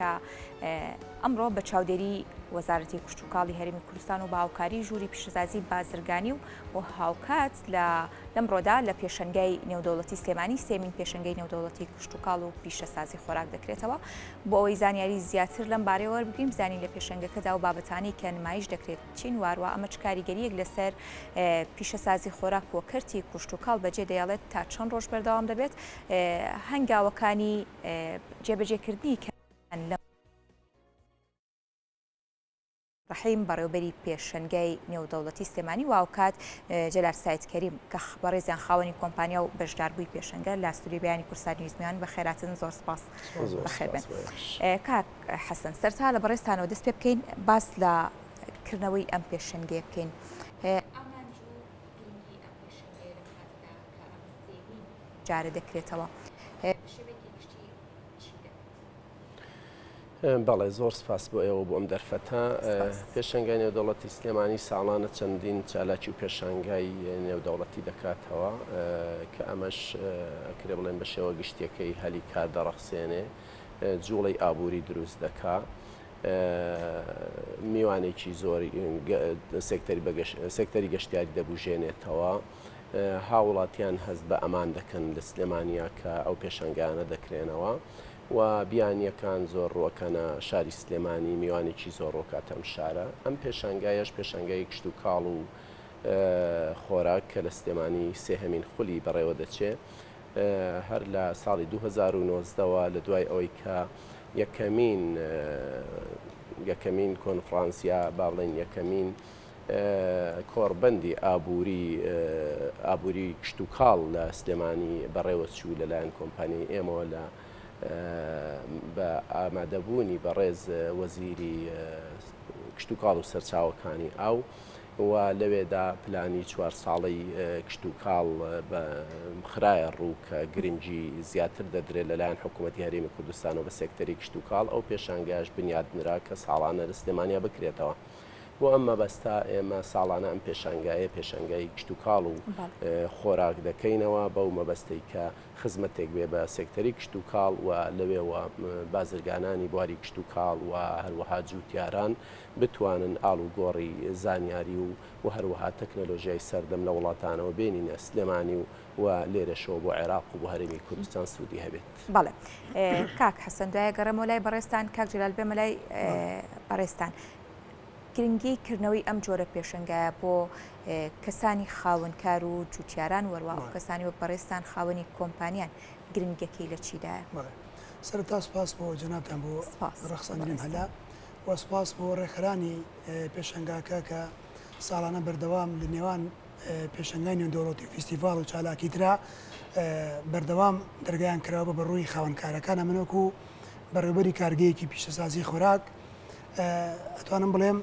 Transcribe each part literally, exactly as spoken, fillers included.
ئەمڕۆ بە چاودێری وەزارەتی کشتتوکاڵی هەرێمی کوردستان و باوکاری ژووری پیشەسازی بازرگانی و بۆ هاوکات لە لەمڕۆدا لە پێشەنگای نێودەوڵەتی سلێمانی سێمین پێشەنگای نێودەوڵەتی کشتتوکاڵ و پیشەسازی خۆراک دەکرێتەوە بۆ ئەوەی زانیاری زیاتر لەم بارەوە وەربگرین بزانین لە پێشەنگەکەدا و بابەتانی کە نمایش دەکرێت چین واروە ئەمە چ کاریگەریەک لەسەر پیشەسازی خۆراک وە کەرتی کشتتوکاڵ بەجێ دەیاڵێت تا چەند ڕۆژ بەردەوام دەبێت هەنگاوەکانی جێبەجێکردنی لە ڕحیم بەڕێوەبەری پێشەنگای نێودەوڵەتی سلێمانی و هاوکات جەلال سایید کەریم کە بەڕێزیان خاوەنی کۆمپانیا و بەشداربووی پێشەنگە لە ئەستوری بەیانی کورسانی نوێزمیان بە خێراتن زۆر سپاس بەخێر بن. کاک حەسەن سەرتا لە بەڕێستانەوە دەست پێ بکەین باس لە کردنەوەی ئەم پێشەنگەیە بکەین. جارە دەکرێتەوە. بەڵێ زۆر سپاس بۆ ئێوە بۆ ئەم دەرفەتە. پێشەنگای نێودەوڵەتی سلێمانی ساڵانە چەندین چالاکی و پێشەنگای نێودەوڵەتی دەکاتەوە کە ئەمەش کرێ بڵێن بە شێوە گشتیەکەی هەلی کار دەڕەخسێنێ، جوڵەی ئابووری دروست دەکا، میوانێکی زۆری سێکتەری گەشتیاری دەبوژێنێتەوە. هاوڵاتیان هەست بە ئەمان دەکەن لە سلێمانیا کە ئەو پێشەنگانە دەکرێنەوە و بیانیەکان زۆر ڕۆکەنە شاری سلێمانی میوانێکی زۆر ڕۆکات ئەم شارە. ئەم پێشەنگایش پێشەنگای کشتتوکاڵ و خۆراک کە لە سلێمانی سێهەمین خولی بەڕێوە دەچێت هەر لە ساڵی دوو هەزار و نۆزدەوە لە دوای ئەوەی کە یەکەمین یەکەمین کۆنفرانسیا با بڵێن یەکەمین کۆڕبەندی ئابووری ئابووری کشتتوکاڵ لە سلێمانی بەڕێوە چوو لەلایەن کۆمپانیای ئێمەوە لە بە ئامادەبوونی بەڕێز وەزیری کشتتوکاڵ و سەرچاوەکانی ئاو و لەوێدا پلانی چوار ساڵی کشتتوکاڵ بە خرایە ڕوو کە گرنگی زیاتر دەدرێت لەلایەن حکوومەتی هەرێمی کوردستان و بە سێکتەری کشتتوکاڵ ئەو پێشانگایش بنیادنرا کە ساڵانە لە سلێمانیا بکرێتەوە. بۆ ئەم مەبەستا ئێمە ساڵانە ئەم پێشەنگایە پێشەنگای کشتتوکاڵ و خۆراک دەکەینەوە بەو مەبەستەی کە خزمەتێک بێ بە سێکتەری کشتتوکاڵ و لەوێەوە بازرگانانی بواری کشتتوکاڵ و هەروەها جووتیاران بتوانن ئاڵ و گۆڕی زانیاری و و هەروەها تەکنەلۆژیای سەردەم لە وڵاتانەوە بێنینە سلێمانی و و لێرەشەوە بۆ عێراق و بۆ هەرێمی کوردستان سوودی هەبێت. بەڵێ کاک حەسەن دوایە گەڕێمەوە لای بەڕێستان کاک جەلال بێمە لای بەڕێستان. گرنگی کردنەوەی ئەم جۆرە پێشەنگایە بۆ کەسانی خاوەنکار و جووتیاران وەروا و کەسانی وەک بەڕێستان خاوەنی کۆمپانیان گرنگەکەی لە چیدایە؟ سەرەتا سپاس بۆ جەنابتان بۆ ڕەخساندنیم هەلا و سپاس بۆ ڕێکخرانی پێشەنگاکە کە ساڵانە بەردەوام لە نێوان پێشەنگای نێودەوڵەتی فیستیڤاڵ و چالاکی ترا بەردەوام دەرگایان کراوە بە ڕووی خاوەنکارەکانە منوەکو بەڕێوەبەری کارگەیەکی پیشەسازی خۆراک ئەتوانم بڵێم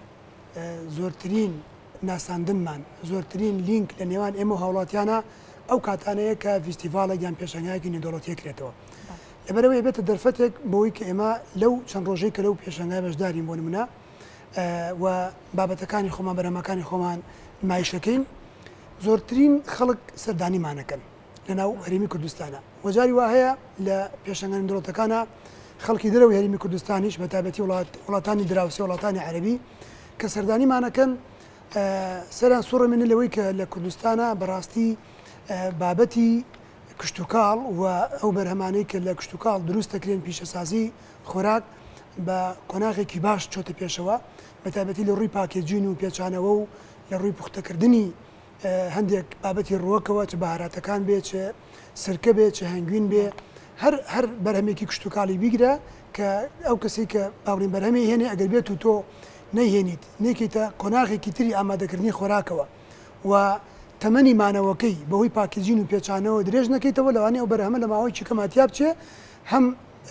زۆرترین ناساندنمان زۆرترین لینک لە نێوان ئێمە و هاوڵاتیانە ئەو کاتانەیە کە فیستیڤالە یان پێشەنگایەکی نێودەوڵەتی کرێتەوە. لەبەرەوەی بێتە دەرفەتێک بەوەی کە ئێمە لەو چەند ڕۆژەی کە لەو پێشەنگای بەشدارین بۆ نمونە و بابەتەکانی خۆمان بەرەمەکانی خۆمان نمایشەکەین، زۆرترین خەڵک سەردانیمانەکەن لەناو هەرێمی کوردستانە. وەجاری وا هەیە لە پێشەنگای نێودەوڵەتەکانە خەڵکی دەرەوەی هەرێمی کوردستانیش بە تایبەتی وڵاتانی دراوسێ وڵاتانی عەرەبی کە سەردانیمانەکەن سەریان سوڕەمێنە لەوەی کە لە کوردستانە بەڕاستی بابەتی کشتتوکاڵ و ئەو بەرهەمانەی کە لە کشتتوکاڵ دروست دەکرێن پیشەسازی خۆراک بە کۆناغێکی باش چۆتە پێشەوە بە تایبەتی لە ڕووی پاکێجین و پێچانەوە و لە ڕووی پوختەکردنی هەندێک بابەتی ڕووەکەوە چ بەهاراتەکان بێ چ سرکە بێ چ هەنگوین بێ هەر هەر بەرهەمێکی کشتتوکاڵی بیگرە کە ئەو کەسی کە باوڕین بەرهەمی هێنێ ئەگەر بێت و تۆ نەیهێنیت نێکیتە کۆناغێکی تری ئامادەکردنی خۆراکەوە و تەمەنی مانەوەکەی بەهۆی پاکیجین و پێچانەوە درێژ نەکەیتەوە لەوانەیە ئەو بەرهەمە لە ماوەی چی کەماتیا بچێ هەم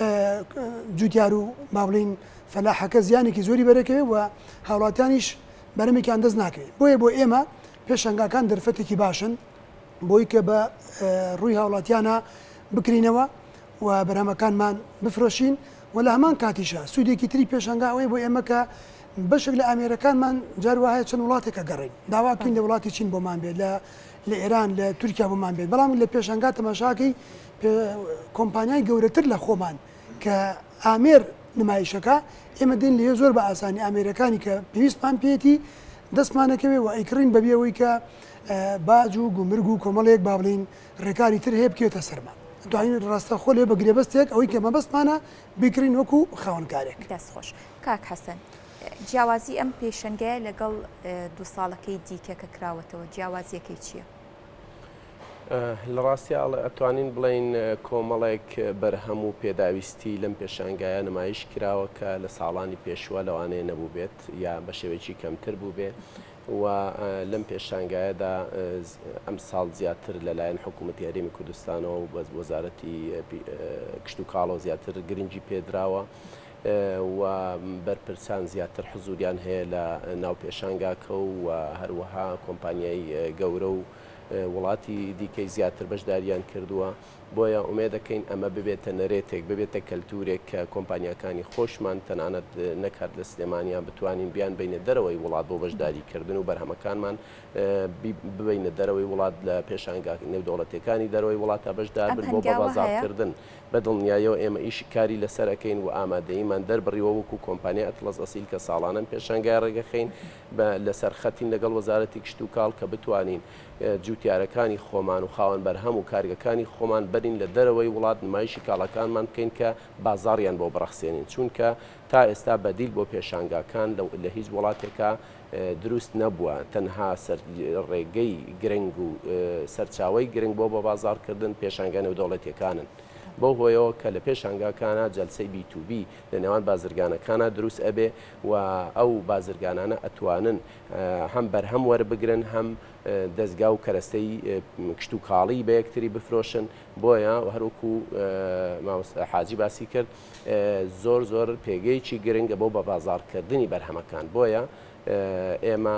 جوتیار و باڵین فەلاحەکە زیانێکی زۆری بەرەکەوێت و هاوڵاتیانیش بەرەمێکیان دەست ناکەوێت. بۆیە بۆ ئێمە پێشەنگاکان دەرفەتێکی باشن بۆی کە بە ڕووی هاوڵاتیانە بکرینەوە و بەرهەمەکانمان بفرۆشین و لە هەمان کاتیشە سوودێکی تری پێشەنگا ئەوەی بۆ ئێمە کە بەشێک لە ئامێرەکانمان جاروایە چەند وڵاتێکە گەڕین داواکەین لە وڵاتی چین بۆمان بێت لە لە ئێران لە تورکیا بۆمان بێت، بەڵام لە پێشەنگا تەماشاکەی کۆمپانیای گەورەتر لە خۆمان کە ئامێر نمایشەکە ئێمە دێن لێ زۆر بە ئاسانی ئامێرەکانی کە پێویستمان پێێتی دەستمانەکەوێ و ئەیکڕین بەبێ ئەوەی کە باج و گومرگ و کۆمەڵەیەک با بڵین ڕێکاری تر هەیە بکێتە سەرمان دوایین ڕاستە خۆ لێ بە گرێبەستێک ئەوەی کە مەبەستمانە بیکڕین وەکو خاوەنکارێک. دەستخۆش کاک حەسەن جیاوازی ئەم پێشەنگەیە لەگەڵ دو ساڵەکەی دیکە کە کراوەتەوە جیاوازیەکەی چییە؟ لە ڕاستی ئەتوانین بڵین کۆمەڵێک بەرهەم و پێداویستی لەم پێشانگایە نمایش کراوە کە لە ساڵانی پێشوە لەوانەیە نەبوو بێت یا بە شێوەیەکی کەمتر بوو بێ و لەم پێشانگایەدا ئەم ساڵ زیاتر لەلایەن حکوومەتی هەرێمی کوردستانەوە و بە وەزارەتی کشت و کاڵەوە زیاتر گرنگی پێدراوە و بەرپرسان زیاتر حزوریان هەیە لە ناو پێشانگاکە و هەروەها کۆمپانیای گەورە و وڵاتی دیکەی زیاتر بەشداریان کردووە بۆیە ئومێ دەکەین ئەمە ببێتە نەرێتێک ببێتە کەلتورێک کە کۆمپانیەکانی خۆشمان تەنانەت نەکات لە سلێمانیان بتوانین بیان بینە دەرەوەی وڵات بۆ بەشداریکردن و بەرهەمەکانمان ببینە دەرەوەی وڵات لە پێشانگا نێودەوڵەتەکانی دەرەوەی وڵاتە بەشدار بن بۆ بەبازارکردن بە دڵنیایەوە ئێمە ئیشی کاری لەسەرەکەین و ئامادەیمان دەربڕیەوە وەکو کۆمپانیا ئەتلەس ئەسیل کە ساڵانە پێشانگای ڕێگەخین لەسەر خەتین لەگەڵ وەزارەتی کشت و کاڵ کە بتوانین جوتیارەکانی خۆمان و خاوەن بەرهەم و کارگەکانی خۆمان بەرین لە دەرەوەی وڵات نمایشی کاڵەکانمان بکەین کە بازاڕیان بۆ بڕەخسێنین چونکە تا ئێستا بەدیل بۆ پێشانگاکان لە هیچ وڵاتێکە دروست نەبووە تەنها ڕێگەی گرنگ و سەرچاوی گرنگ بۆ بە بازارکردن پێشانگە نێودەوڵەتیەکانن بۆ هۆیەوە کە لە پێشانگاکانە جەلسەی بی تو بی لە نێوان بازرگانەکانە دروست ئەبێ و ئەو بازرگانانە ئەتوانن هەم بەرهەم وەربگرن هەم دەستگا و کەرەستەی کشت و کاڵی بە یەکتری بفرۆشن بۆیە هەروەکو حاجی باسی کرد زۆر زۆر پێگەیکی گرنگە بۆ بە بازارکردنی بەرهەمەکان بۆیە ئێمە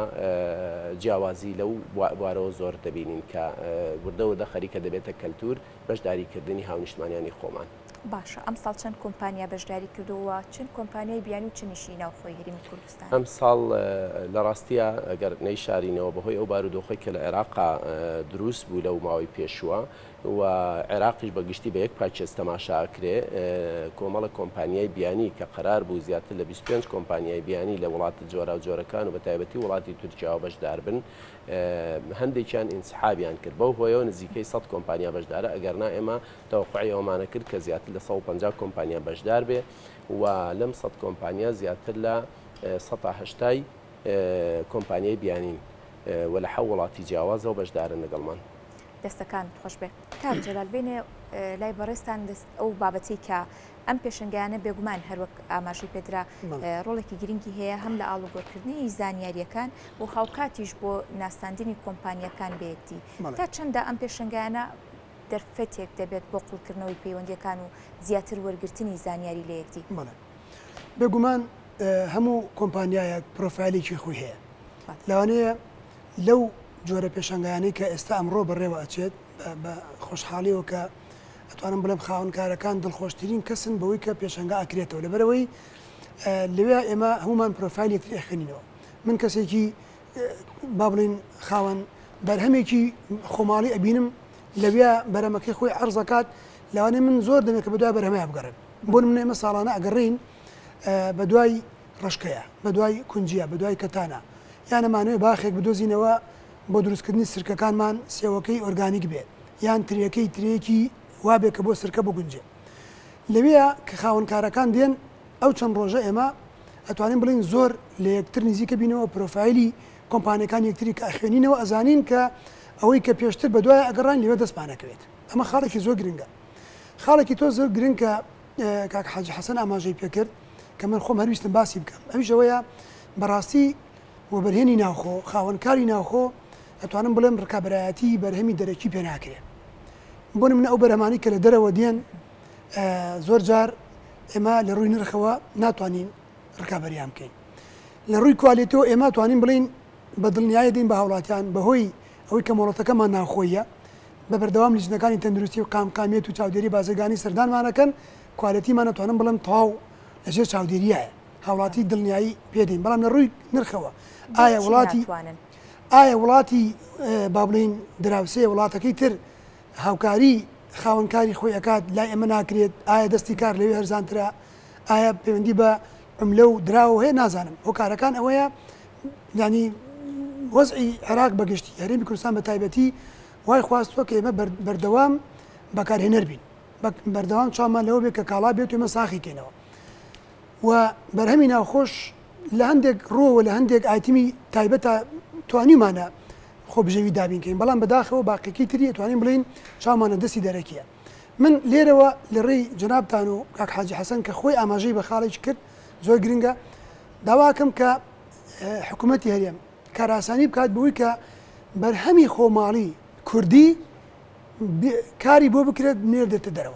جیاوازی لەو بوارەوە زۆر دەبینین کە وردەوردە خەریکە دەبێتە کەلتور بەشداریکردنی هاونیشتمانیانی خۆمان. باشە ئەم ساڵ چەند کۆمپانیا بەشداری کردووە چەند کۆمپانیای بیانی و چنیشی ناوخۆی هەرێمی کوردستان؟ ئەم ساڵ لە ڕاستیە ئەگەر نەیشارینەوە بەهۆی ئەو بارودۆخی کە لە عێراقا دروست بوو لەو ماوەی پێشووە و عێراقیش بەگشتی بە یەک پاچێز تەماشاکرێ کۆمەڵە کۆمپانیای بیانی کە قەرار بوو زیاتر لە بیست و پێنج کۆمپانیای بیانی لە وڵاتی جۆرا و جۆرەکان و بەتایبەتی وڵاتی تورکیا و بەشدار بن هەندێکیان ئینسحابیان کرد بەو هۆیەوە نزیکەی سەد کۆمپانیا بەشدارە ئەگەرنا ئێمە تەوقعی ئەومانە کرد کە زیاتر لە سەد و پەنجا کۆمپانیا بەشدار بێ و لەم سەد کۆمپانیا زیاتر لە سەد تا هەشتای کۆمپانیای بیانین و لە حەو وڵاتی جیاوازەوە بەشدارن لەگەڵمان. دەستەکان خۆش بێ کاک جەلال بێنێ لای بەڕێستان ئەو بابەتی کە ئەم پێشنگیانە بێگومان هەروەک ئاماژی پێدرا ڕۆڵێکی گرنگی هەیە هەم لە ئاڵوگۆڕکردنی زانیاریەکان و خاوکاتیش بۆ ناساندنی کۆمپانیەکان بەیەکتی تا چەندە ئەم پێشنگیانە دەرفەتێک دەبێت بۆ قوڵکردنەوەی پەیوەندیەکان و زیاتر وەرگرتنی زانیاری لە یەکتی؟ بێگومان هەموو کۆمپانیایەک پرۆفایلێکی خۆی هەیە لەوانەیە لەو جۆرە پێشنگیانەی کە ئێستا ئەمڕۆ بەڕێوە ئەچێت بە خۆشحاڵیەوە کە ئەتوانم بڵێم خاوەنکارەکان دڵخۆشترین کەسن بەوەی کە پێشنگا ئەکرێتەوە لەبەرەوەی لەوێ ئێمە هەمومان پرۆفایل یەکتر ئەخێنینەوە من کەسێکی با بڵین خاوەن بەرهەمێکی خۆماڵی ئەبینم لەوێ بەرەمەکەی خۆی عەرزەکات لەوانەیە من زۆر دەمێت کە بەدوای بەرهەمەیە بگەڕێن بۆ نمونە ئێمە ساڵانە ئەگەڕین بە دوای ڕشکەیە بە دوای کونجیە بە دوای کەتانە یان ئەمانەوەی باخێک بدۆزینەوە بۆ دروستکردنی سرکەکانمان سێوەکەی ئۆرگانیک بێت یان ترەکەی ترەیەکی وابێت کە بۆ سرکە بگونجێ لەوەیە کە خاوەنکارەکان دێن ئەو چەند ڕۆژە ئێمە ئەتوانین بڵین زۆر لە یەکتر نزیکە بینەوە پرۆفایلی کۆمپانیەکان یەکتری کە ئەخوێنینەوە ئەزانین کە ئەوەی کە پێشتر بە دوای ئەگەڕان لەوێ دەستپانەکەوێت ئەمە خاڵێکی زۆر گرنگە خاڵێکی تۆ زۆر گرنگکە کاک حاجی حەسەن ئاماژەی پێکرد کە من خۆم هەرویستم باسی بکەم ئەویشەوەیە بەڕاستی وەبەرهێنی ناوخۆ خاوەنکاری ناوخۆ ئەتوانم بڵێم ڕکابەرایەتی بەرهەمی دەرەکی پێ ناکرێت بۆ نمونە ئەو بەرهەمانی کە لە دەرەوە دێن زۆر جار ئێمە لە ڕووی نرخەوە ناتوانین ڕکابەریان بکەین لە ڕووی کوالیتەوە ئێمە توانین بڵین بە دڵنیایە دێن بە هاوڵاتیان بەهۆی ئەوەی کە مۆڵەتەکەمان ناوخۆیە بە بەردەوام لیژنەکانی تەندروستی و قامقامیەت و چاودێری بازرگانی سەردانمانەکەن کوالیتیمان ناتوانم بڵم تەواو لەژێر چاودێریایە هاوڵاتی دڵنیایی پێدەین بەڵام لە ڕووی نرخەوە ئایا وڵاتی ئایا وڵاتی با بڵین دراوسێ وڵاتەکەی تر هاوکاری خاوەنکاری خۆی ئەکات لای ئەمە ناکرێت ئایا دەستی کار لەوێ هەرزانترە ئایا پەیوەندی بە عملە و دراوە هەیە نازانم هۆکارەکان ئەوەیە ینی وەزعی عێراق بەگشتی هەرێمی کوردستان بە تایبەتی وای خواستووە کە ئێمە بەردەوام بەکارهێنەر بین بەردەوام چامان لەوە بێت کە کاڵا بێت و ئێمە ساخیکەینەوە و بەرهەمی ناوخۆش لە هەندێک ڕۆوە لە هەندێک ئایتمی تایبەتە توانیمانە خۆبژەوی دابینکەین بەڵام بەداخەوە باقیکی تری توانین بڵین چاوانە دەستی دەرەکیە من لێرەوە لە ڕێی جنابتان و کاک حاجی حەسەن کە خۆی ئاماژەی بە خاڵێک کرد زۆر گرنگە داواکەم کە حکوومەتی هەرێم کاراسانی بکات بووی کە بەرهەمی خۆماڵی کوردی کاری بۆ بکرێت نێردێتە دەرەوە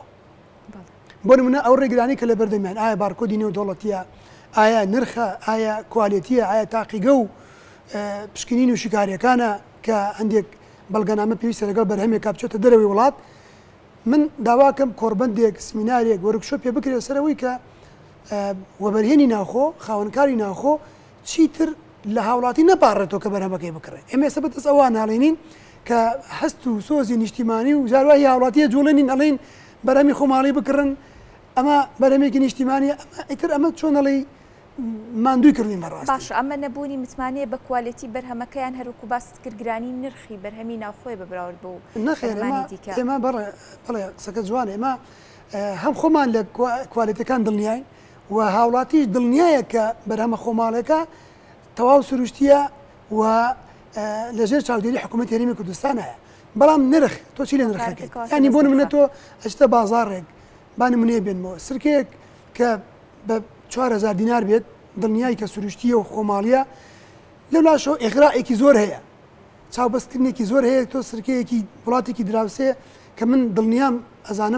بۆ نمونە ئەو ڕێگرانی کە لە بەردەمیان ئایا بارکۆدی نێودەوڵەتیە ئایا نرخە ئایا کوالێتیە ئایا تاقیگە و پشکنین و شیکاریەکانە کە هەندێک بەڵگەنامە پێویستە لەگەڵ بەرهەمێکا بچێتە دەرەوەی وڵات من داواکەم کۆربەندێک سمینارێک وەرکشۆپ پێ بکرێت سەرەوەی کە وەبەرهێنی ناوخۆ خاوەنکاری ناوخۆ چیتر لە هاوڵاتی نەپارڕێتەوە کە بەرهەمەکەی بکڕێت ئێمە ئێستا بەدەست ئەوان ناڵێنین کە هەست و سۆزی نیشتیمانی و زاروای هاوڵاتیە جوڵێنین ئەڵێن بەرهەمی خۆماڵی بکڕن ئەمە بەرهەمێکی نیشتیمانیە ئیتر ئەمە چۆنەڵی ماندووی کردین بەڕاست باش ئەمە نەبوونی متمانەیە بە کوالێتی بەرهەمەکەیان هەروکو باست کردگرانی نرخی بەرهەمی ناوخۆی بەبراورد بوو نەخێر ئێمە بەڵێ قسەکە جوانە ئێمە هەم خۆمان لە کوالێتەکان دڵنیاین و هاوڵاتیش دڵنیایە کە بەرهەمە خۆماڵەکە تەواو سروشتیە و لەژێر چاودێری حکوومەتی هەرێمی کوردستان هەیە بەڵام نرخ تۆ چی لە نرخەکەی ینی بۆ نمونە تۆ ئەچتە بازاڕێک با نمونەیە بێنمەوە سرکەیەک کە بە چوار هەزار دینار بێت دڵنیایی کە سروشتیە و خۆماڵیە لەولاشەوە ئێغراێکی زۆر هەیە چاوبەستکردنێکی زۆر هەیە تۆ سرکەیەکی وڵاتێکی دراوسێ کە من دڵنیام ئەزانم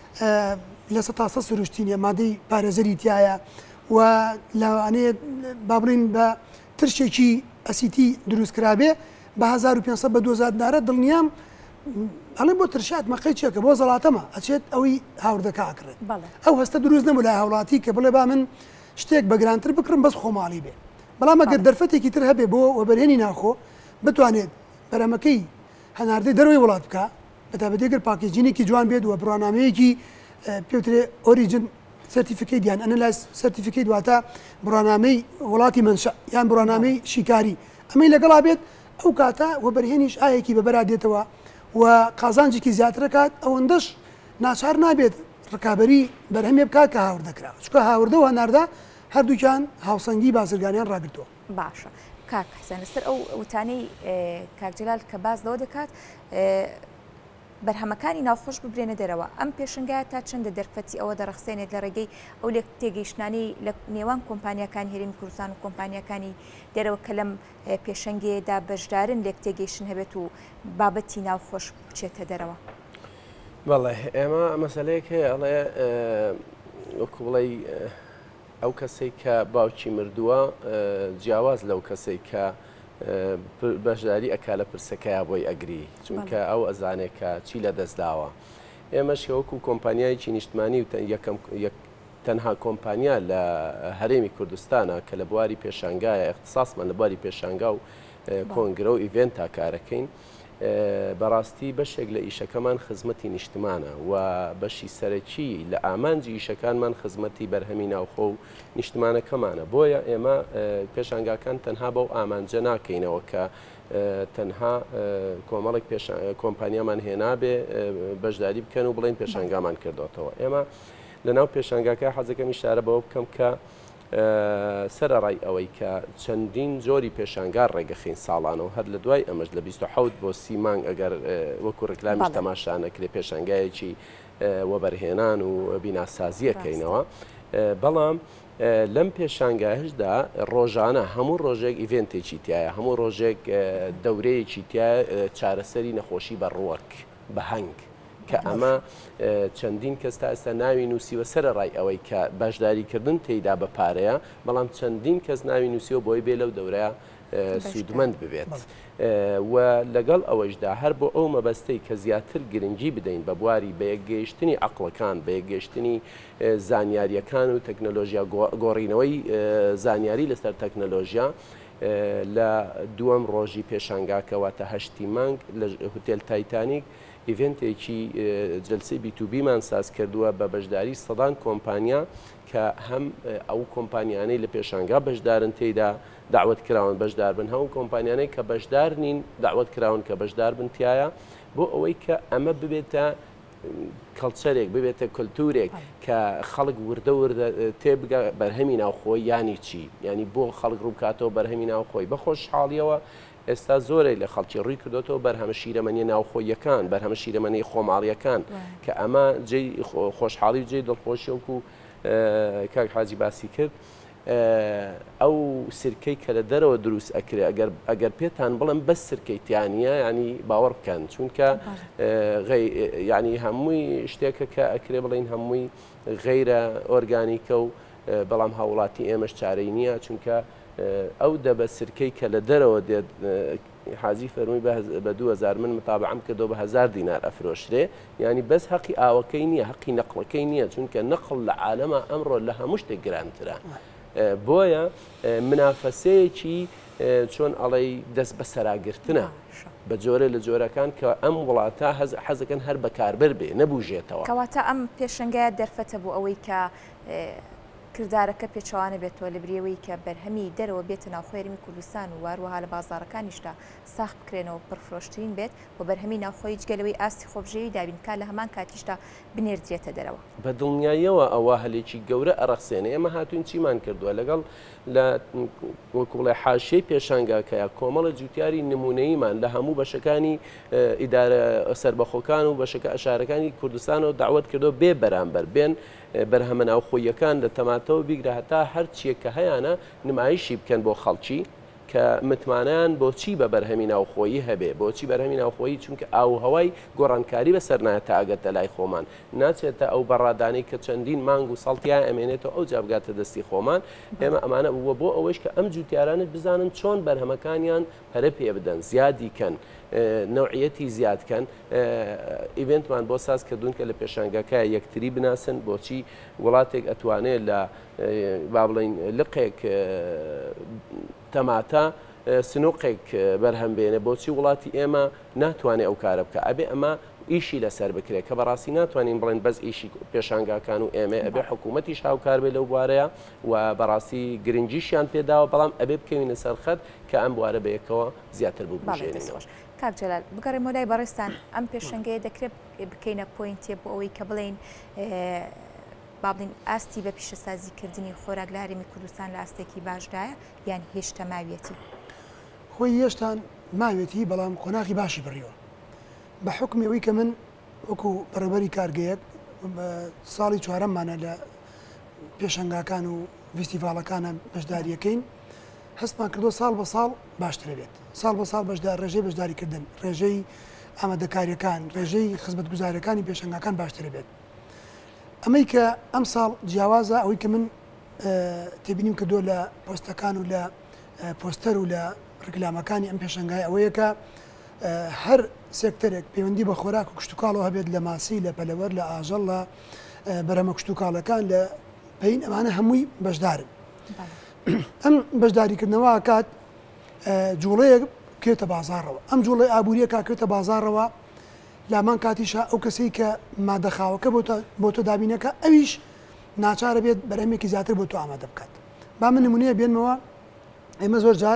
لە سە تا سە سروشتینە مادەی پارێزەری تایە و لەوانەیە با بڵین بە ترشێکی ئەسیتی دروستکرابێ بە هەزار و پێنجسەد بە دوو هەزار دینارە دڵنیام ئەڵێن بۆ ترشات مەقەی چێکە بۆ زەڵاتەمە ئەچێت ئەوەی هاوردەکە ئاکرێت ئەو هەستە دروست نەبوو لە هاوڵاتی کە بڵێ با من شتێک بەگرانتر بکڕم بەس خۆماڵی بێ بەڵام ئەگەر دەرفەتێکی تر هەبێ بۆ وەبەرهێنی ناوخۆ بتوانێت بەرەمەکەی هەناردەی دەروی وڵات بکە بەتابەتێگر پاکێجینێکی جوان بێت و بڕوانامەیەکی پێوترێ ئۆریجن سرتیفیکەی دیان ئەنەلایز سرتیفیکەی دواتە بڕوانامەی وڵاتی منشە یان بڕوانامەی شیکاری ئەمەی لەگەڵا بێت ئەو کاتە وەبەرهێنیش ئایەکی بەبەرا دێتەوە و قازانجێکی زیاتر کات ئەوەندەش ناچار نابێت ڕکابەری بەرهەمێ بکات کە هاوردەکرا چکە هاوردە و هەناردا هەردووکیان هاوسەنگی بازرگانیان ڕاگرتووە باشە کاک حەسەن لەسەر ئەو وتانەی کاک جەلال کە باز لەوە دەکات بەرهەمەکانی ناوخۆش ببرێنە دەرەوە ئەم پێشنگایە تا چەندە دەرفەتی ئەوە دەڕەخسێنێت لە ڕێگەی ئەو لێک تێگەیشتانی لە نێوان کۆمپانیەکانی هەرێمی کوردستان و کۆمپانیەکانی دەرەوە کە لەم پێشنگەیەدا بەشدارن لێک تێگەیشتن هەبێت و بابەتی ناوخۆش بچێتە دەرەوە بەڵێ ئێمە مەسەلەیەک هەیە ئەڵێ وەکو بڵێ ئەو کەسەی کە باوکی مردووە جیاواز لەو کەسەی کە بەشداری ئەکا لە پرسەکەیە بۆی ئەگری چونکە ئەو ئەزانێکە چی لە دەستداوە ئێمە شێوەکو کۆمپانیایکی نیشتمانی و یەکەم تەنها کۆمپانیا لە هەرێمی کوردستانە کە لە بواری پێشانگایە اختصاصمان لە بواری پێشانگا و کۆنگرە و ئیڤێنتا کارەکەین بەڕاستی بەشێک لە ئیشەکەمان خزمەتی نیشتمانە و بەشی سەرەکی لە ئامانجی ئیشەکانمان خزمەتی بەرهەمی ناوخۆ و نیشتمانەکەمانە بۆیە ئێمە پێشانگاکان تەنها بەو ئامانجە ناکەینەوە کە تەنها کۆمەڵێک کۆمپانیامان هێنابێ بەشداری بکەن و بڵین پێشانگامان کردوتەوە ئێمە لەناو پێشانگاکە حەزەکەم ئیشارە بەوە بکەم کە سەرڕای ئەوەی کە چەندین جۆری پێشانگار ڕێگەخین ساڵانەوە هەر لە دوای ئەمەش لە بیست و حەوت بۆ سی مانگ ئەگەر وەکو ڕکلامیش تەماشانەکرێ پێشانگایەکی وەبەرهێنان و بیناسازیەکەینەوە بەڵام لەم پێشانگاهشدا ڕۆژانە هەموو ڕۆژێک ئیڤێنتێکی تایە هەموو ڕۆژێک دەورەیەکی تایە چارەسەری نەخۆشی بە ڕوەک بە هەنگ کە ئەمە چەندین کەس تا ئێستا ناوی نووسیوە سەرڕای ئەوەی کە بەشداریکردن تێیدا بە پارەیە بەڵام چەندین کەس ناوی نووسیوە بۆی بێ لەو دەورەیە سوودمەند ببێت و لەگەڵ ئەوەشدا هەر بۆ ئەو مەبەستەی کە زیاتر گرنگی بدەین بە بواری بە یەکگەیشتنی عەقڵەکان بە یەکگەیشتنی زانیاریەکان و تەکنەلۆژیا گۆڕینەوەی زانیاری لەسەر تەکنەلۆژیا لە دووەم ڕۆژی پێشانگاکەواتە هەشتی مانگ لە هوتێل تایتانیک ئیڤنتێکی جلسەی بی تو بیمان ساز کردووە بە بەشداری سەدان کۆمپانیا کە هەم ئەو کۆمپانیانەی لە پێشانگا بەشدارن تێیدا داوت کراون بەشدار بن هەموو کۆمپانیانەی کە بەشدار نین داوت کراون کە بەشدار بن تایە بۆ ئەوەی کە ئەمە ببێتە کەڵچەرێک ببێتە کللتورێک کە خەڵک وردە وردە تێبگە بەرهەمی ناوخۆی ینی چی ینی بۆ خەڵک ڕووکاتەوە بەرهەمی ناوخۆی بە خۆشحاڵیەوە ئێستا زۆرێک لە خەڵکی ڕووی کردوەوە بەرهەمە شیرەمەنی ناوخۆیەکان بەرهەمە شیرەمەنی خۆماڵیەکان کە ئەمە جێی خۆشحاڵی و جێی دڵخۆشیەوەکو کاک حاجی باسی کرد ئەو سرکەی کە لە دەرەوە دروست ئەکرێ ئەگەر پێتان بڵم بەس سرکەیتیانە ینی باوەڕ بکەن چونکە ینی هەمووی شتێکە کە ئەکرێ بڵین هەمووی غەیرە ئۆرگانیکە و بەڵام هاوڵاتی ئێمەش چارەی نییە چونکە ئەو دەبە سرکەی کە لە دەرەوە دێت حاجی فەرمووی بە دوو هەزار من متابعەم کردەوە بە هەزار دینار ئەفرۆشرێ ینی بەس حەقی ئاوەکەی نییە حەقی نەقڵەکەی نییە چونکە نەقڵ لە عالەمە ئەمڕۆ لە هەموو شتێک گرانترە بۆیە منافەسەیەکی چۆن ئەڵەی دەست بە سەراگرتنە بە جۆرە لە جۆرەکان کە ئەم وڵاتە حەزەکەن هەر بەکاربەر بێ نەبوژێتەوە کەواتە ئەم پێشنگایە دەرفەتە بوو ئەوەی کە کردارەکە پێچوانە بێتەوە لە بریەوەی کە بەرهەمی دەرەوە بێتە ناوخۆیەرمی کوردستان و واروەها لە بازاڕەکانیشدا ساخت بکرێنەوە پڕفرۆشترین بێت و بەرهەمی ناوخۆی جگەلەوەی ئاستی خۆبژێوی دابینکە لە هەمان کاتیشدا بنێردرێتە دەرەوە بە دڵنیاییەوە ئەوە هەلێکی گەورە ئەڕەخسێنێ ئێمە هاتوین چیمان کردووە لەگەڵ لە وەکوڵی حاشیەی پێشانگاکەیە کۆمەڵە جوتیاری نمونەیمان لە هەموو بەشەکانی ئیدارە سەربەخۆکان و بەشەکە ئەشارەکانی کوردستانەوە داوت کردو بێ بەرامبەر بێن بەرهەمە ناوخۆیەکان لە تەماتەوە بیگرە هەتا هەر چیە کە هەیەە نمایشی بکەن بۆ خەڵکی کە متمانیان بۆچی بە بەرهەمی ناوخۆیی هەبێ بۆچی بەرهەمی ناوخۆیی چونکە ئاو هەوای گۆڕانکاری بەسەر نایەتە ئەگەتە لای خۆمان ناچێتە ئەو بەڕادانەی کە چەندین مانگ و سەڵتیان ئەمێنێتەوە ئەو جابگاتە دەستی خۆمان ئێمە ئەمانە بووە بۆ ئەوەش کە ئەم جوتیارانت بزانن چۆن بەرهەمەکانیان پەرە پێ بدەن زیادی کەن نوعیەتی زیادکەن ئیڤنتمان بۆ ساز کردوون کە لە پێشانگاکە یەکتری بناسن بۆچی وڵاتێک ئەتوانێت لە با بڵین لقێک تەماتە سنووقێک بەرهەم بێنێ بۆچی وڵاتی ئێمە ناتوانێت ئەو کارە بکە ئەبێ ئەمە ئیشی لەسەر بکرێت کە بەڕاستی ناتوانین بڵێن بەس ئیشی پێشانگاکان و ئێمە ئەبێ حکوومەتیش هاوکار بێ لەو بوارەیە و بەڕاستی گرنگیشیان پێداوە بەڵام ئەبێ بکەوینە سەرخەت کە ئەم بوارە بەیەکەوە زیاتر بوو بژێنەوە. کاک جەلال بگەڕێمەوە لای بەڕێستان ئەم پێشەنگەیە دەکرێت بکەینە پۆینتێ بۆ ئەوەی کە بڵێن با بڵین ئاستی بە پیشەسازیکردنی خۆراک لە هەرێمی کوردستان لە ئاستێکی باشدایە یان هێشتا ماویەتی خۆی هێشتان ماوێتی بەڵام قۆناغی باشی بڕیەوە بە حکمی ئەوەی کە من وەکو بەڕێبەری کارگەیەک ساڵی چوارەممانە لە پێشەنگاکان و فیستیڤالەکانە بەشداریەکەین هەستمان کردو ساڵ بە ساڵ باشترە بێت ساڵ بە ساڵ بەشدار ڕێژەی بەشداریکردن ڕێژەی ئامادەکاریەکان ڕێژەی خزمەتگوزاریەکانی پێشەنگاکان باشترە بێت ئەمەی کە ئەم ساڵ جیاوازە ئەوەی کە من تێبینیم کردو لە پۆستەکان و لە پۆستەر و لە ڕکلامەکانی ئەم پێشەنگای ئەوەیە کە هەر سێکتەرێک پەیوەندی بە خۆراک و کشتتوکاڵەوە هەبێت لە ماسی لە پەلەوەر لە ئاژەڵ لە بەرەمە کشتتوکاڵەکان لە پێین ئەمانە هەمووی بەشدارن ئەم بەشداریکردنەوە کات جوڵەیە کێتە بازارەوە ئەم جوڵی ئابوووریە کاکرێتە بازارەوە لامان کاتیشە ئەو کەسی کە مادەخاوەکە بۆ تۆ دابینەکە ئەویش ناچارە بێت بەرەمێکی زیاتر بۆ تۆ ئامادە بکات با من نمونەیە بێنمەوە ئێمە زۆر جار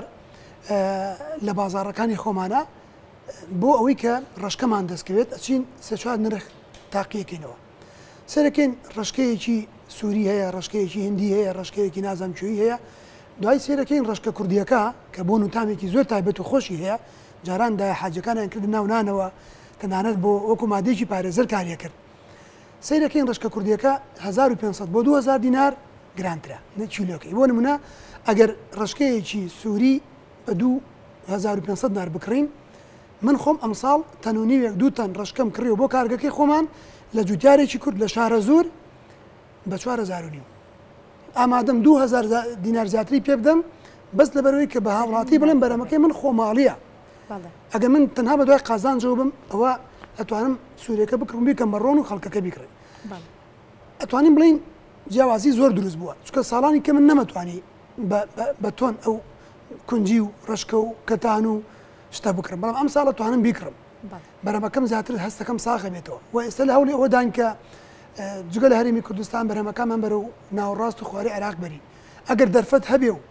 لە بازارەکانی خۆمانە بۆ ئەوەی کە ڕشکەمان دەستکەوێت ئەچین سێ چوار نرخ تاقیەکەینەوە سەرەکەین ڕشکەیەکی سووری هەیە ڕشکەیەکی هندی هەیە ڕشکەیەکی نازانامچووی هەیە دوای سێرەکەین ڕشکە کوردیەکە کە بۆ نوتامێکی زۆر تایبەت و خۆشی هەیە جاراندا حاجەکانیان کرد ناونانەوە تەنانەت بۆ وەکو مادێکی پارێزەر کاریە کرد سەیرەکەین ڕشکە کوردیەکە هەزار و پێنجسەد بۆ دوو هەزار دینار گرانترە نەچیلۆکەی بۆ نمونە ئەگەر ڕشکەیەکی سووری بە دوو هەزار و پێنجسەد دینار بکڕین من خۆم ئەمساڵ تەنونیوێک دوو تەن ڕشکەم کڕیەوە بۆ کارگەکەی خۆمان لە جوتیارێکی کورد لە شارە زۆر بە چوار هەزار و نیو ئامادەم دوو هەزار دینار زیاتری پێ بدەم بەس لەبەرەوەی کە بە هاوڵاتی بڵێن بەرەمەکەی من خۆماڵیە ئەگەر من تەنها بە دوای قازانجەوە بم ئەوە ئەتوانم سوورەکە بکڕم بیکەم بە ڕۆن و خەڵکەکە بیکڕێن ئەتوانین بڵین جیاوازی زۆر دروست بووە چونکە ساڵانی کە من نەمەتوانی بە تۆن ئەو کونجی و ڕشکە و کەتان و شتە بکڕم بەڵام ئەم ساڵ ئەتوانم بیکڕم بەرهەمەکەم زیاتر هەستەکەم ساخە بێتەوە و ئێستا لە هەوڵی ئەوەدان کە جگە لە هەرێمی کوردستان بەرهەمەکەمان بەرەو ناوەڕاست و خواری عێراق بەرین ئەگەر دەرفەت هەبێ و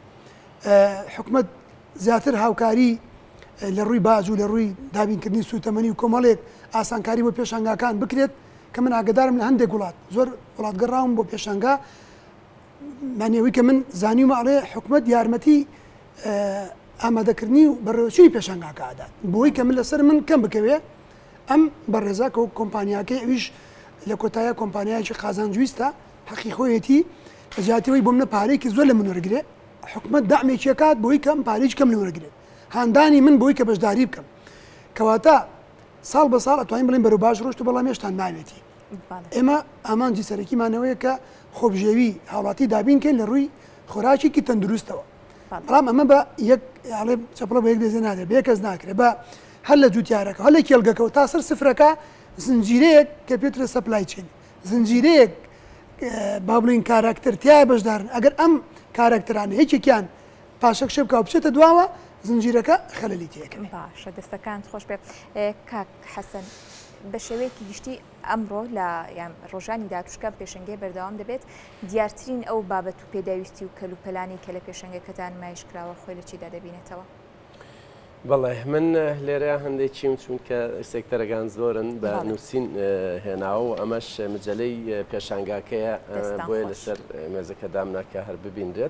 حکومەت زیاتر هاوکاری لە ڕووی باج و لە ڕووی دابینکردنی سوتەمەنی و کۆمەڵێک ئاسانکاری بۆ پێشانگاکان بکرێت کە من ئاگدارم لە هەندێک وڵات زۆر وڵاتگەڕاوم بۆ پێشانگا مانیەوەی کە من زانیومە ئەڵێ حکومەت یارمەتی ئامادەکردنی و بەڕێوەچووی پێشانگاکە ئادات بۆی کە من لەسەر من کەم بکەوێ ئەم بەڕێزا کە کۆمپانیاکەی ئەویش لە کۆتایە کۆمپانیایکی خازانجوویستە حەقی خۆیەتی بەجاتیەوەی بۆ منە پارێکی زۆر لە من وەرگێ حکومەت دامێکی کات بۆی کەم پارێک کەم لە وەرگێت هاندانی من بۆی کە بەشداری بکەم کەواتە ساڵ بە ساڵ ئەتوانین بڵێن بەرەو باش ڕۆشت و بەڵام هێشتا ناوێتی ئێمە ئامانجی سەرەکیمانەوەیە کە خۆبژێوی هاوڵاتی دابینکەین لە ڕووی خۆراکێکی تەندروستەوە بەڵام ئەمە بە یەک ئاڵێ چەپڵە بە یەک دەزێ نادێت بە کەس ناکرێت بە هەر لە جوتیارەکە هەر لە کێڵگەکەەوە تا سەر سفرەکە زنجیرەیەک کە پێترە سەپلای چین زنجیرەیەک با بڵین کاراکتەر تیای بەشدارن ئەگەر ئەم کاراکتەرانە هیچێکیان پاشەک شێ بکە و بچێتە دواوە زنجیرەکە خەلەلی تێکەوێت. باشە دەستەکان خۆش بێ کاک حەسەن بە شێوەیەکی گشتی ئەمڕۆ لە ڕۆژانی داهاتووشکە پێشەنگای بەردەوام دەبێت دیارترین ئەو بابەت و پێداویستی و کەلوپەلانی کە لە پێشەنگەکەتان نمایش کراوە خۆی لە چیدا دەبینێتەوە؟ بەڵێ من لێرە هەندێکیم چونکە سێکتەرەکان زۆرن بە نووسین هێناوە و ئەمەش مجلەی پێشانگاکەیە بۆیە لەسەر مێزەکە دامناکە هەر ببیندرێت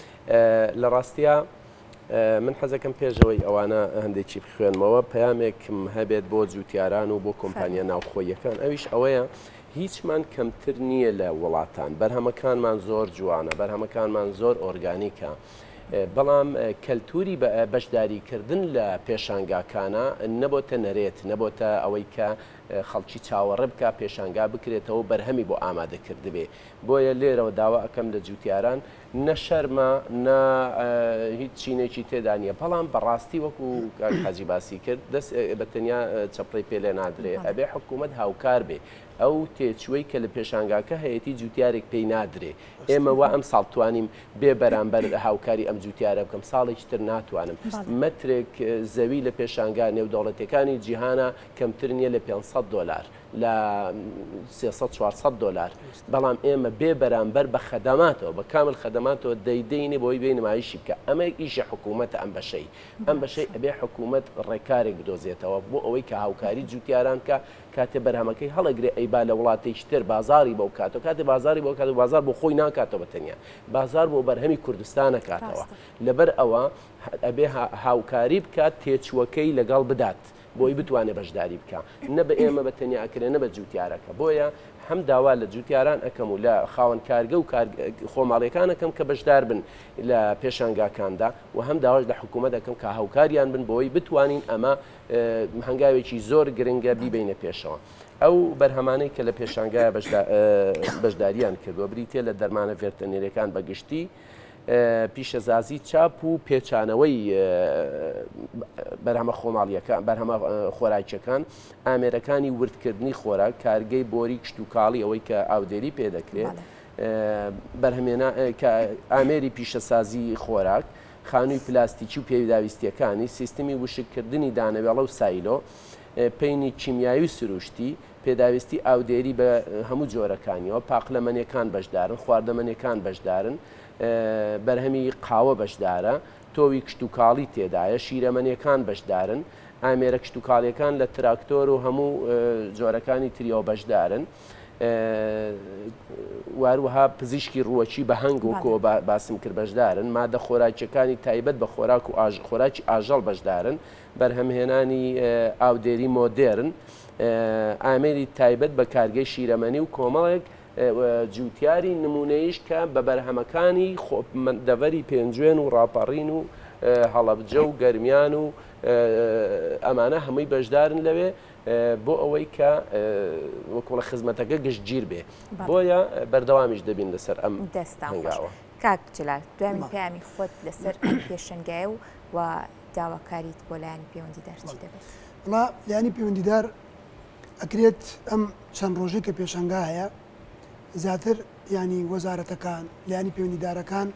لە ڕاستیە من حەزەکەم پێشەوەی ئەوانە هەندێکی بخوێنمەوە پەیامێکم هەبێت بۆ جوتیاران و بۆ کۆمپانیا ناوخۆیەکان ئەویش ئەوەیە هیچمان کەمتر نییە لە وڵاتان بەرهەمەکانمان زۆر جوانە بەرهەمەکانمان زۆر ئۆرگانیکە بەڵام کەلتوری بەشداریکردن لە پێشانگاکانە نەبۆتە نەرێت نەبۆتە ئەوەی کە خەڵکی چاوەڕێ بکە پێشانگا بکرێتەوە بەرهەمی بۆ ئامادەکرد بێ بۆیە لێرەوە داوا ئەەکەم لە جوتیاران نە شەرمە نە هیچ چینێکی تێدا نیە بەڵام بەڕاستی وەکو حاجی باسی کرد دەست بەتەنیا چەپڕی پێ لێ نادرێ ئەبێ حکوومەت هاوکار بێ ئەو تێچوەی کە لە پێشانگاکە هەیەی جوتیارێک پێی نادرێ ئێمە وا ئەم ساڵ توانیم بێ بەرامبەر هاوکاری ئەم جوتیارە بکەم ساڵێکی تر ناتوانم مەترێک زەوی لە پێشانگا نێودەوڵەتەکانی جیهانە کەمتر نییە لە پێنجسەد دۆلار لە سێسەد چوارسەد دۆلار بەڵام ئێمە بێ بەرامبەر بە خەدەماتەوە بە کامل خەدەماتەوە دەیدەینێ بۆی بێ نمایشی بکە ئەمە ئیشی حکوومەتە ئەم بەشەی ئەم بەشەی ئەبێ حکوومەت ڕێکارێک بدۆزێتەوە بۆ ئەوەی کە هاوکاری جوتیاران کە کاتێ بەرهەمەکەی هەڵەگرێ ئەیبا لە وڵاتێکی تر بازاری بۆ کاتەوە کاتێ بازاری بۆ کات و بازار بۆ خۆی ناکاتەوە بەتەنیا بازار بۆ بەرهەمی کوردستانە کاتەوە لەبەر ئەوە ئەبێ هاوکاری بکات تێچوەکەی لەگەڵ بدات بۆی بتوانێت بەشداری بکە نە بە ئێمە بە تەنیاکرێ نە بە جوتیارەکە بۆیە هەم داوا لە جوتیاران ئەەکەم و لە خاوەن کارگە و خۆماڵیەکان ئەەکەم کە بەشدار بن لە پێشانگاکاندا و هەم داواش لە حکوومەت دەکەم کە هاوکاریان بن بۆی بتوانین ئەمە هەنگاوێکی زۆر گرنگە بیبینە پێشەوە ئەو بەرهەمانەی کە لە پێشانگایە بەشداریان کردووە بریتێ لە دەرمانە ڤێرتەنیەرەکان بەگشتی پیشەزازی چاپ و پێچانەوەی بەرهەمە خۆماڵیەکان بەرهەمە خۆراکیەکان ئامێرەکانی وردکردنی خۆراک کارگەی بۆری کشت و کاڵی ئەوەی کە ئاودێری پێدەکرێت بەرهەمێنا ئامێری پیشەسازی خۆراک خانووی پلاستیکی و پێویداویستیەکانی سیستمی وشکردنی دانەوێڵە و سایلۆ پەینی کیمیاوی سروشتی پێداویستی ئاودێری بە هەموو جۆرەکانیەوە پاقلەمەنیەکان بەشدارن خواردەمەنیەکان بەشدارن بەرهەمی قاوە بەشدارە تۆوی کشت و کاڵی تێدایە شیرەمەنیەکان بەشدارن ئامێرە کشت و کاڵیەکان لە تراکتۆر و هەموو جۆرەکانی تریەوە بەشدارن واروها پزیشکی ڕووەکی بە هەنگۆکەوە باسم کرد بەشدارن مادە خۆراکیەکانی تایبەت بە خۆراک و خۆراکی ئاژەڵ بەشدارن بەرهەمهێنانی ئاودێری مۆدێرن ئامێری تایبەت بە کارگەی شیرەمەنی و کۆمەڵێک جوتیاری نمونەیش کە بە بەرهەمەکانی دەڤەری پێنجوێن و ڕاپەڕین و هەڵەبجە و گەرمیان و ئەمانە هەمووی بەشدارن لەوێ بۆ ئەوەی کە وەکوڵە خزمەتەکە گشتگیر بێ بۆیە بەردەوامیش دەبین لەسەر ئەم هەنگاوە. کاک جلال دوای پەیامی خۆت لەسەر پێشەنگایە و داواکاریت بۆ لایەنی پەیوەندیدار چی دەبێت؟ وڵا لایەنی پەیوەندیدار ئەکرێت ئەم چەند ڕۆژێک کە پێشەنگا هەیە زیاتر ینی وەزارەتەکان لایەنی پەیوەندیدارەکان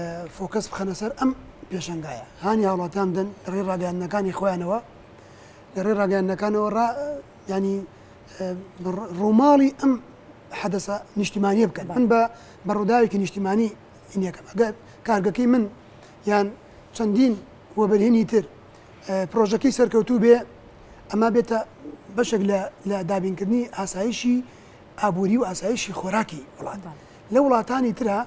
فۆکەس بخەنە سەر ئەم پێشەنگایە هانی هاوڵاتیان بدەن ڕێ ڕاگەیاندنەکانی خۆیانەوە لەڕێ ڕاگەیاندنەکانەوە ینی ڕووماڵی ئەم حەدەسە نیشتیمانیە بکەن من بە بەڕووداوێکی نیشتیمانی ئینەکەم ئەگەر کارگەکەی من یان چەندین وەبەرهێنی تر پرۆژەکەی سەرکەوتوو بێ ئەمە بێتە بەشێک لە دابینکردنی ئاسایشی ئابووری و ئاسایشی خۆراکی وڵات لە وڵاتانی ترە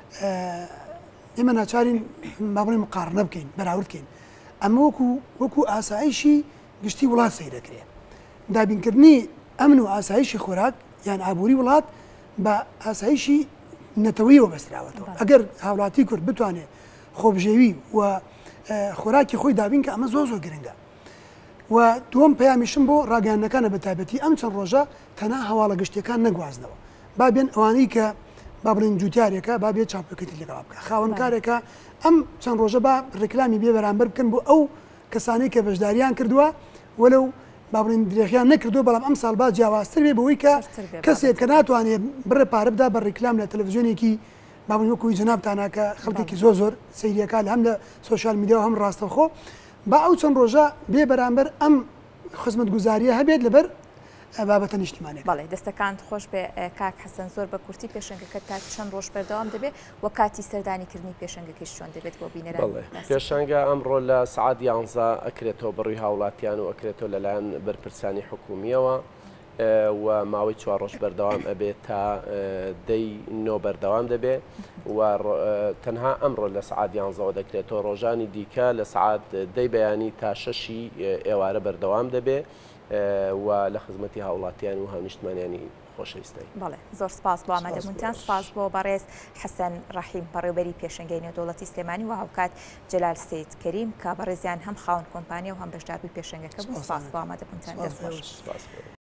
ئێمە ناچارین بابڵی مقارنە بکەین بەراورد بکەین ئەمە وەکو وەکو ئاسایشی گشتی وڵات سەیر دەکرێت دابینکردنی ئەمن و ئاسایشی خۆراک یان ئابووری وڵات بە ئاسایشی نەتەوەیەوە بەستراوەتەوە ئەگەر هاوڵاتی کورد بتوانێت خۆبژێوی و خۆراکی خۆی دابین کە ئەمە زۆر زۆر گرنگە و دووەم پەیامیشم بۆ ڕاگەیاندنەکانە بە تایبەتی ئەم چەند ڕۆژە تەنها هەواڵە گشتیەکان نەگوازنەوە با بێن ئەوانەی کە با بڵین جوتیارێکە با بێت چاپەکەتی لەگەڵا بکە خاوەنکارێکە ئەم چەند ڕۆژە با ڕێکلامی بێ بەرامبەر بکەن بۆ ئەو کەسانەی کە بەشداریان کردووە وەلەو با بڵین درێخیان نەکردو بەڵام ئەم ساڵ با جیاوازتر بێ بەوەی کە کەسێک کە ناتوانێت بڕێ پارە بدا بە ڕێکلام لە تەلەڤیزیۆنێکی بابن وەکوی جەنابتانە کە خەڵکێکی زۆر زۆر سەیریەکە لە هەم لە سوۆشیال میدیا و هەم ڕاستەوخۆ با ئەو چەند ڕۆژە بێ بەرامبەر ئەم خزمەتگوزاریە هەبێت لەبەر بابەتە نیشتیمانێک بەڵێ دەستەکان خۆش بێ کاک حەسەن زۆر بە کورتی پێشەنگەکە تا چەند ڕۆژ بەردەوام دەبێت و کاتی سەردانیکردنی پێشەنگەکەی چۆن دەبێت بۆ بینەران پێشەنگە ئەمڕۆ لە سعات یانزە ئەکرێتەوە بڕووی هاوڵاتیان و ئەکرێتەوە لەلایەن بەرپرسانی حکومیەوە و ماوەی چوار ڕۆژ بەردەوام ئەبێت تا دەی نۆ بەردەوام دەبێت و تەنها ئەمڕۆ لە سعات یانزەوە دەکرێتەوە ڕۆژانی دیکە لە سعات دەی بەیانی تا شەشی ئێوارە بەردەوام دەبێت و لە خزمەتی هاوڵاتیان و هاونیشتمانیانی خۆشەویستی. بەڵێ زۆر سپاس بۆ ئامادەبوونتان سپاس بۆ بەڕێز حەسەن ڕەحیم بەڕێوەبەری پێشەنگەی نێودەوڵەتی سلێمانی و هاوکات جەلال سەید کەریم کە بەڕێزیان هەم خاوەن کۆمپانیا و هەم بەشداربووی پێشەنگەکە بوو سپاس بۆ ئامادەبوونتان دەست خۆش.